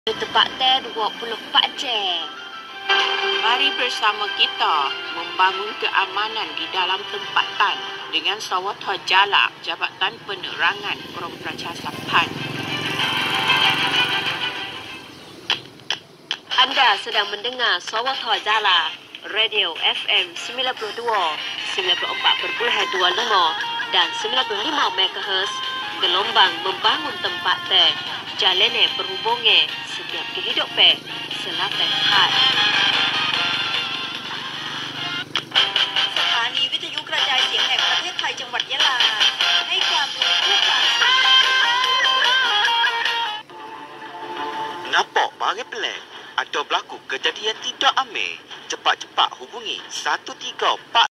Tempat teh 24 jam. Mari bersama kita membangun keamanan di dalam tempatan dengan Sawattajala Jabatan Penerangan Pempracasapan. Anda sedang mendengar Sawattajala Radio FM 92, 94.25 dan 95 MHz. Gelombang membangun tempat teh. Jalene berhubungi setiap kehidupan selatan hat. สถานีวิทยุกระจายเสียงแห่งประเทศไทยจังหวัดยะลาให้ความรู้ผู้ฟัง Nampak barang pelik atau berlaku kejadian tidak amil? Cepat-cepat hubungi 134